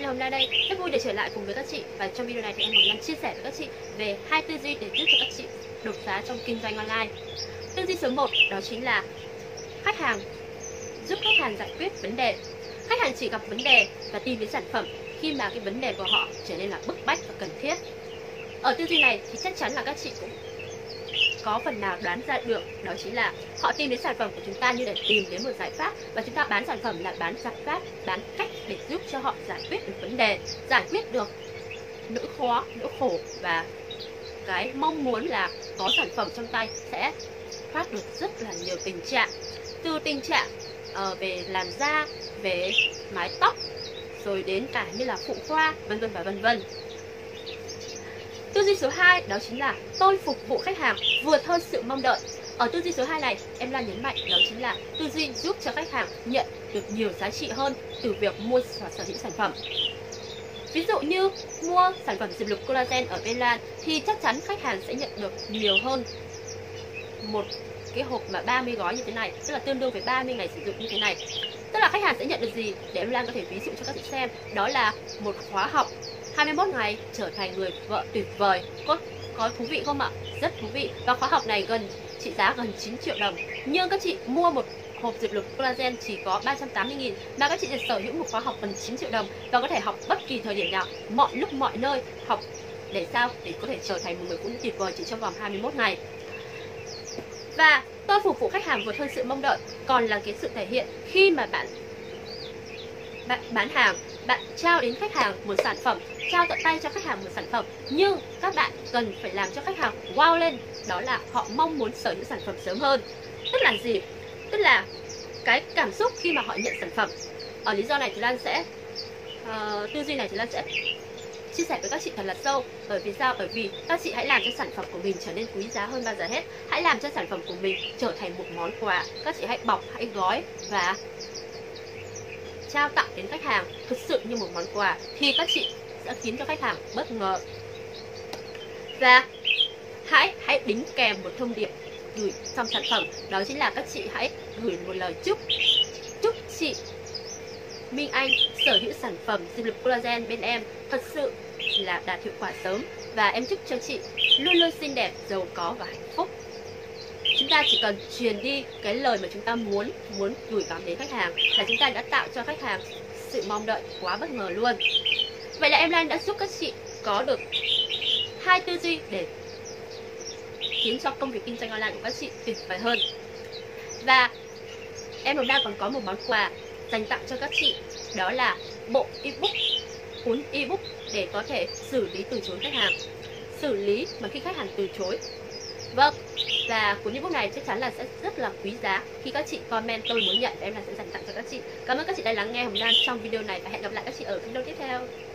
Hồng Lan đây, rất vui để trở lại cùng với các chị. Và trong video này thì em Hồng Lan chia sẻ với các chị về 2 tư duy để giúp cho các chị đột phá trong kinh doanh online. Tư duy số 1 đó chính là khách hàng, giúp khách hàng giải quyết vấn đề. Khách hàng chỉ gặp vấn đề và tìm đến sản phẩm khi mà cái vấn đề của họ trở nên là bức bách và cần thiết. Ở tư duy này thì chắc chắn là các chị cũng có phần nào đoán ra được, đó chính là họ tìm đến sản phẩm của chúng ta như để tìm đến một giải pháp, và chúng ta bán sản phẩm là bán giải pháp, bán cách để giúp cho họ giải quyết được vấn đề, giải quyết được nỗi khó, nỗi khổ, và cái mong muốn là có sản phẩm trong tay sẽ thoát được rất là nhiều tình trạng, từ tình trạng về làn da, về mái tóc, rồi đến cả như là phụ khoa, vân vân và vân vân. Tư duy số 2 đó chính là tôi phục vụ khách hàng vượt hơn sự mong đợi. Ở tư duy số 2 này, em Lan nhấn mạnh đó chính là tư duy giúp cho khách hàng nhận được nhiều giá trị hơn từ việc mua và sở hữu sản phẩm. Ví dụ như mua sản phẩm diệp lục collagen ở bên Lan thì chắc chắn khách hàng sẽ nhận được nhiều hơn một cái hộp mà 30 gói như thế này, tức là tương đương với 30 ngày sử dụng như thế này. Tức là khách hàng sẽ nhận được gì, để em Lan có thể ví dụ cho các chị xem. Đó là một khóa học 21 ngày trở thành người vợ tuyệt vời. Có thú vị không ạ? Rất thú vị. Và khóa học này trị giá gần 9 triệu đồng. Nhưng các chị mua một hộp diệp lục collagen chỉ có 380.000, mà các chị được sở hữu một khóa học gần 9 triệu đồng và có thể học bất kỳ thời điểm nào, mọi lúc mọi nơi. Học để sao? Để có thể trở thành một người phụ nữ tuyệt vời chỉ trong vòng 21 ngày. Và tôi phục vụ khách hàng vượt hơn sự mong đợi còn là cái sự thể hiện khi mà bạn bán hàng, bạn trao đến khách hàng một sản phẩm, trao tận tay cho khách hàng một sản phẩm, nhưng các bạn cần phải làm cho khách hàng wow lên, đó là họ mong muốn sở hữu sản phẩm sớm hơn. Tức là gì? Tức là cái cảm xúc khi mà họ nhận sản phẩm. Ở lý do này thì Lan sẽ tư duy này thì Lan sẽ chia sẻ với các chị thật là sâu. Bởi vì sao? Bởi vì các chị hãy làm cho sản phẩm của mình trở nên quý giá hơn bao giờ hết. Hãy làm cho sản phẩm của mình trở thành một món quà. Các chị hãy bọc, hãy gói và trao tặng đến khách hàng thực sự như một món quà, thì các chị sẽ khiến cho khách hàng bất ngờ. Và hãy đính kèm một thông điệp gửi trong sản phẩm, đó chính là các chị hãy gửi một lời chúc chị Minh Anh sở hữu sản phẩm diệp lục collagen bên em thật sự là đạt hiệu quả sớm, và em chúc cho chị luôn luôn xinh đẹp, giàu có và hạnh phúc. Chúng ta chỉ cần truyền đi cái lời mà chúng ta muốn gửi gắm đến khách hàng là chúng ta đã tạo cho khách hàng sự mong đợi quá bất ngờ luôn. Vậy là em Lan đã giúp các chị có được 2 tư duy để khiến cho công việc kinh doanh online của các chị tuyệt vời hơn. Và em Hồng Lan còn có một món quà dành tặng cho các chị, đó là bộ ebook, cuốn ebook để có thể xử lý từ chối khách hàng, xử lý mà khi khách hàng từ chối. Vâng, và cuốn ebook này chắc chắn là sẽ rất là quý giá. Khi các chị comment tôi muốn nhận, em là sẽ dành tặng cho các chị. Cảm ơn các chị đã lắng nghe Hồng Lan trong video này và hẹn gặp lại các chị ở video tiếp theo.